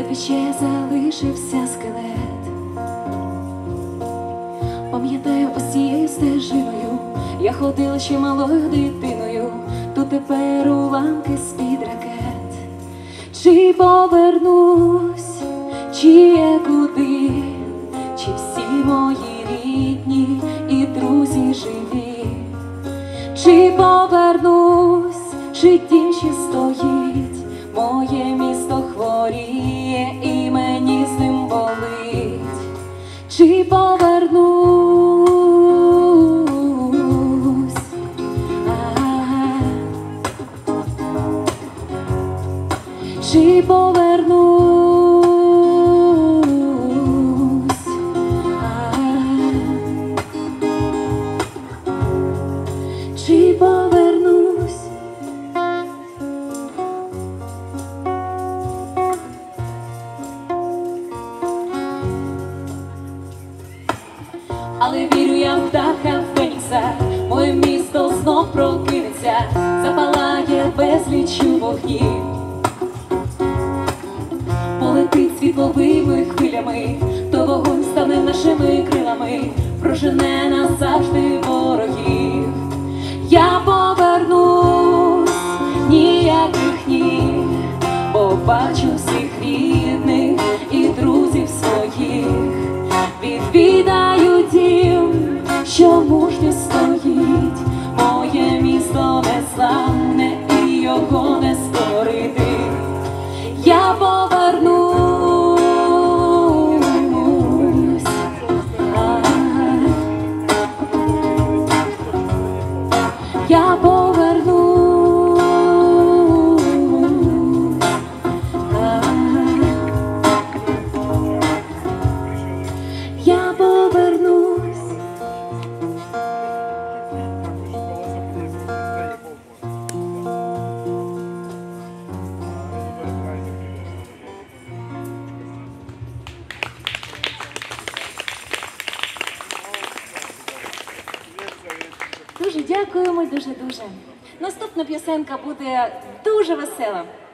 ще залишився скелет. Пам'ятаю, ось цією стежиною я ходила ще малою дитиною, тут тепер уламки з-під ракет. Чи повернусь, чи є куди, чи всі мої рідні і друзі живі? Чи повернусь, чи дім ще стоїть, моє місто хворіє і мені з ним болить? Чи повернусь, чи повернусь, чи повернусь? Але вірю я в птаха Фенікса, моє місто знов прокинеться, запалає безліччю вогнів, полетить світловими хвилями, то вогонь стане нашими крилами, прожене нас завжди ворогів. Я повернусь, ніяких ні, побачу всіх рідних і друзів своїх, відвідаю дім, що мужньо стоїть, моє місто незламне і його не скорити. Я повернусь, я повернусь, я повернусь. Дуже дякуємо, дуже. Наступна пісенка буде дуже весела.